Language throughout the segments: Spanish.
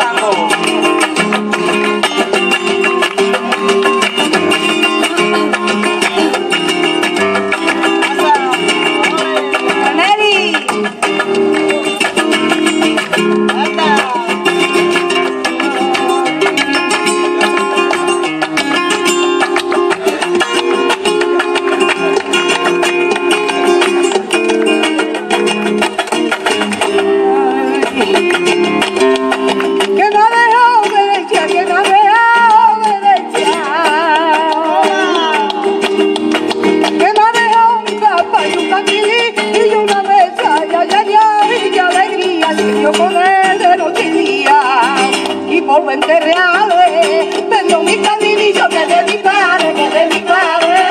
Fuentes reales, tengo mi caminillo que de mi padre, que de mi padre.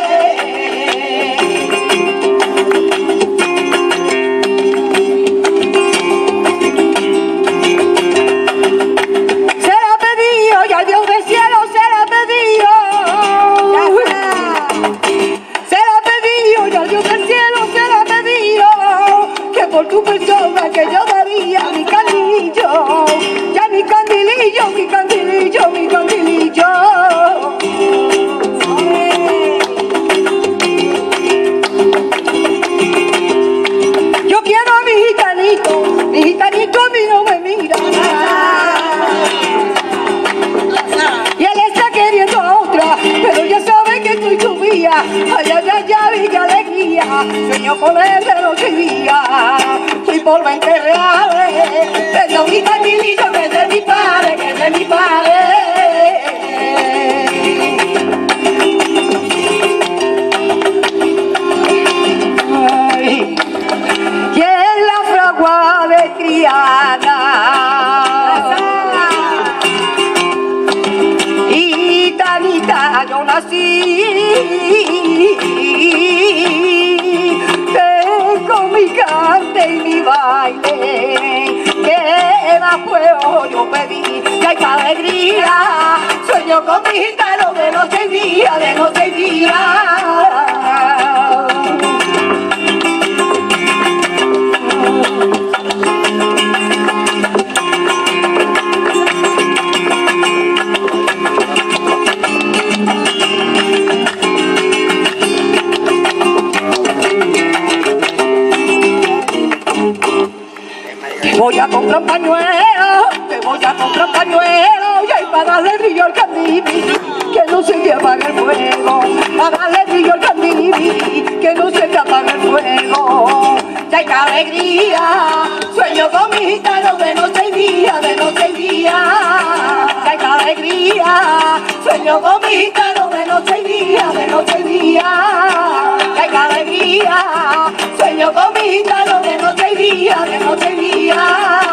Se la pedido, y al Dios del cielo se la pedido. Se la pedido, y al Dios del cielo se la pedido. Que por tu persona que yo daría mi caminillo. Ya mi candilillo, mi candilillo, mi candilillo. Yo quiero a mi gitanito a mí no me mira. Y él está queriendo a otra, pero ya sabe que estoy su vía. Ay, ay, ay, ay, qué alegría. Sueño con él de noche y día. Y por 20 reales, pero mi candilillo que es de mi padre, que es de mi padre. Ay, y en la fragua de Triana, gitanita yo nací. Con mi cante y mi baile, que más puedo yo pedir, que hay alegría, sueño con mi gitano de noche y día, de noche y día. Voy a comprar un pañuelo, te voy a comprar un pañuelo, y ahí para darle brillo al candil, que no se te apague el fuego, para darle brillo al candil, que no se te apague el fuego. Ya hay alegría, sueño con mi gitano de noche y día, de noche y día. Ya hay alegría, sueño con mi gitano de noche y día, de noche y día. Ya hay alegría, sueño con mi gitano de noche y día, de noche y día.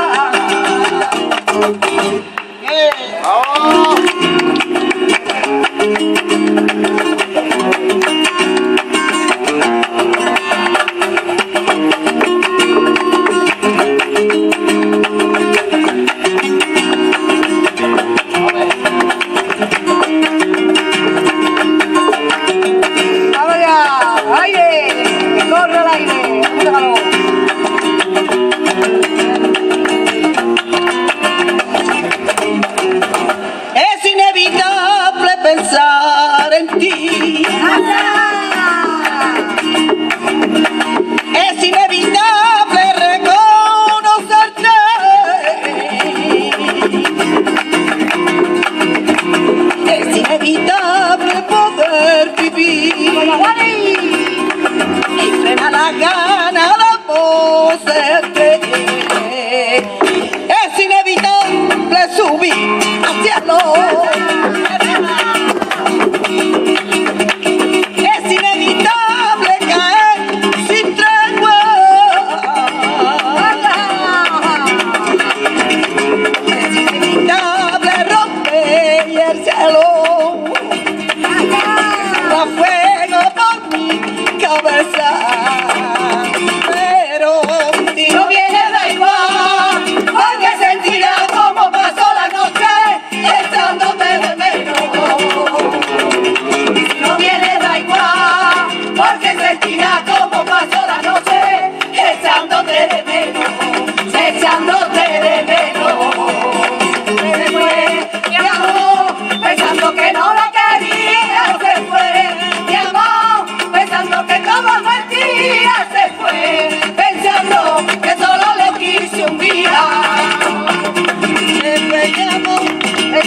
Pensar en ti es inevitable reconocerte, es inevitable poder vivir y frena la gana de poseerte, es inevitable subir hacia lo. Es inevitable caer sin tregua. Es inevitable romper el cielo. Da fuego por mi cabeza. Pero si no viene da igual, porque sentirá como pasó la noche estándote.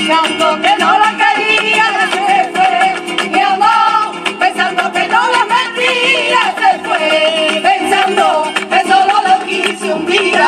soñando que no la quería, se fue. Mi amor, pensando que no la mentira, se fue. Pensando que solo lo quise un día.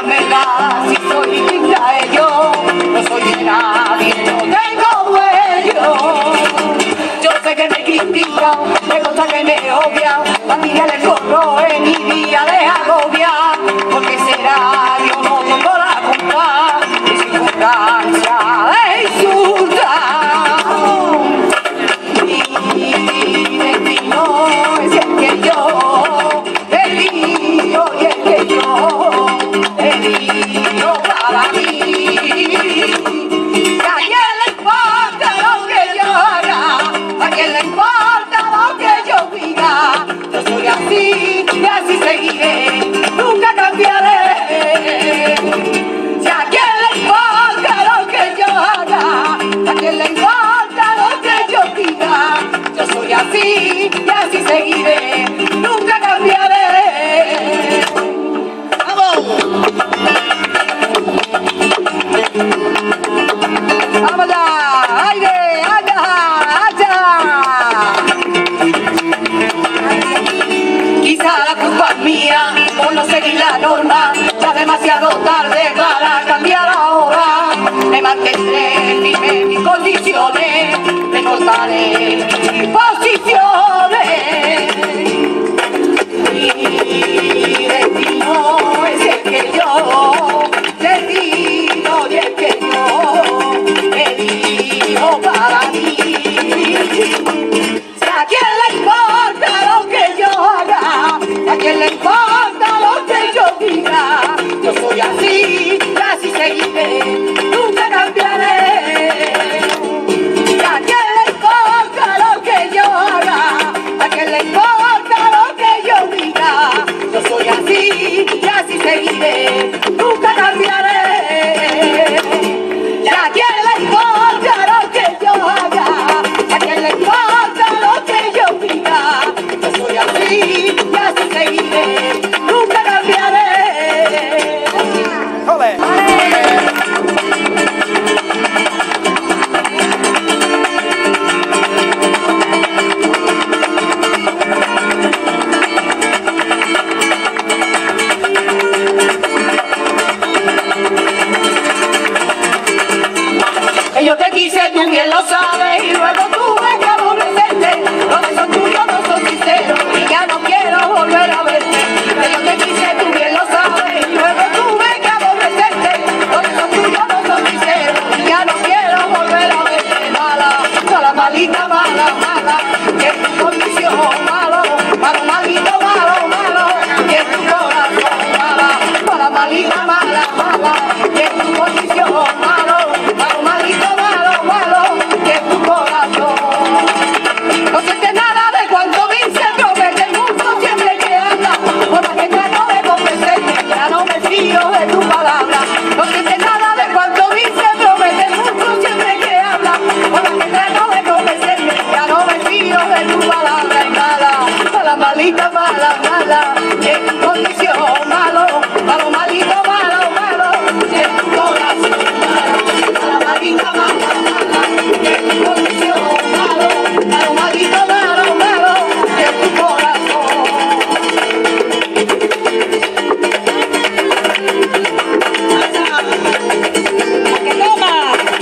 dígamela si soy digna de yo. No soy de nadie, no tengo dueño. Yo sé que me critican, me consta que me odian, a mí ya les corro en mi día de agobia. Porque será, yo no tengo la culpa de circunstancia de insultar. Mi destino es el que yo elijo y el que yo elijo para mí. Y a quién le importa lo que yo haga, a quién le importa lo que yo diga. Yo soy así y así seguiré, nunca cambiaré. Si a quién le importa lo que yo haga, a quién le importa lo que yo diga. Yo soy así y así seguiré, nunca cambiaré. ¡Vamos ya! ¡Aire! ¡Allá! ¡Allá! Quizá la culpa es mía por no seguir la norma, ya demasiado tarde para cambiar ahora. Me mantendré firme en mis condiciones, recortaré mis posiciones. Mi destino es el que yo decido y el que yo elijo para mí. Si a quién le importa lo que yo haga, a quién le importa lo que yo diga. Yo soy así y así seguiré, nunca cambiaré. Si a quién le importa lo que yo haga, a quién le importa lo que yo diga. Yo soy así y así seguiré, nunca cambiaré. Y a quién le importa lo que yo haga, a quién le importa lo que yo diga. Yo soy así y así seguiré, nunca cambiaré. Que yo te quise, tú bien lo sabes, y luego tuve que aborrecerte. Los besos tuyos no son sinceros y ya no quiero volver a verte. Que yo te quise, tú bien lo sabes, y luego tuve que aborrecerte. Los besos tuyos no son sinceros y ya no quiero volver a verte. Mala, mala, malita, mala, mala, que es tu condición, malo, malo, malito, malo, malo, que es tu corazón, mala, mala, malita, mala, mala, que es tu condición, malo, malo, malito, malo, malo, que es tu corazón. No sientes nada de cuanto dice, promete el mundo siempre que habla. Por más que trato de convencerme, ya no me fío de tu palabra. No sientes nada de cuanto dice, promete el mundo siempre que habla. Por más que trato de convencerme, ya no me fío de tu palabra. Y mala, mala, malita, mala, mala, que es tu condición, malo, malo, malito, malo, malo, que es tu corazón. Mala, malita, mala, mala, que es tu condición, malo, malo, malito, malo, malo, que es tu corazón. ¡Que toma!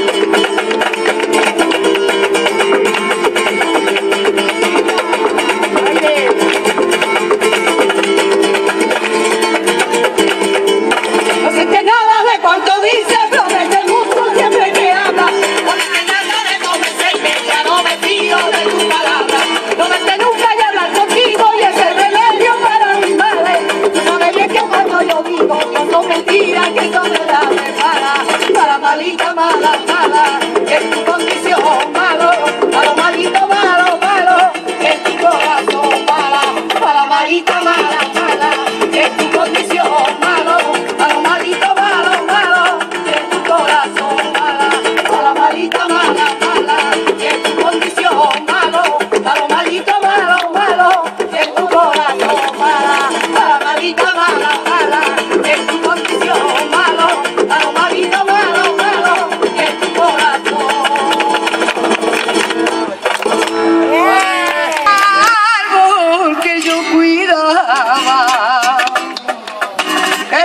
No siente nada de cuanto dice, promete el mundo siempre que habla. No siente nada de convencerme, ya no me fío de tu palabra. No verte nunca y hablar contigo y es el remedio para mis males. Tú sabes bien que cuando yo digo que son mentiras, que son verdades, mala, malita, mala, mala, que es tu condición, malo, malo, malito, malo, malo, que es tu corazón, mala, malita, mala, mala, que es tu condición, malo, malo, malito, malo, malo, que es tu corazón, mala, malita, mala, mala, que es tu condición, malo, malo, malito, malo, malo, que es tu corazón, mala, malita, mala, mala, que es tu condición, malo, malo, malito, malo, malo, que es tu corazón.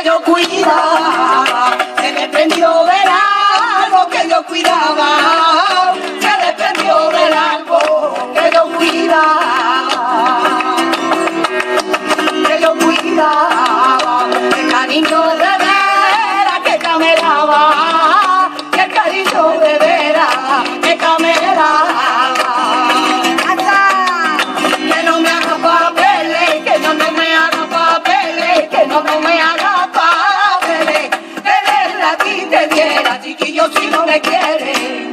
yo cuidaba, se desprendió del árbol que yo cuidaba, se desprendió del árbol que yo cuidaba, el cariño de veras que camelaba, el cariño de veras que camelaba. Que no me haga papeles, que no me haga papeles, que no me haga papeles, tenerla aquí te diera, chiquillo, si no me quiere.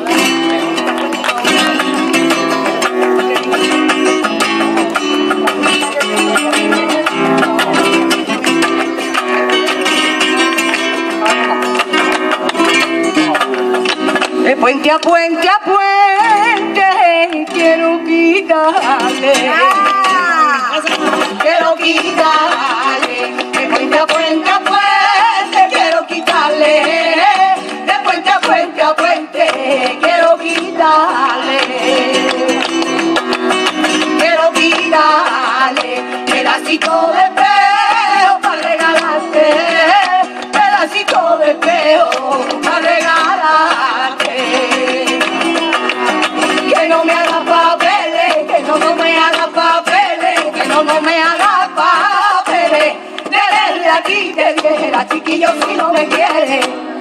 De puente a puente a puente quiero quitarle, quiero quitarle, de puente a puente a puente quiero quitarle, de puente a puente a puente quiero quitarle, pedacito de pelo para regalarte, pedacito de pelo para regalarte. Que no me haga papeles, que no me haga papeles, que no me haga papeles. De aquí te dijera, chiquillo, si no me quieres.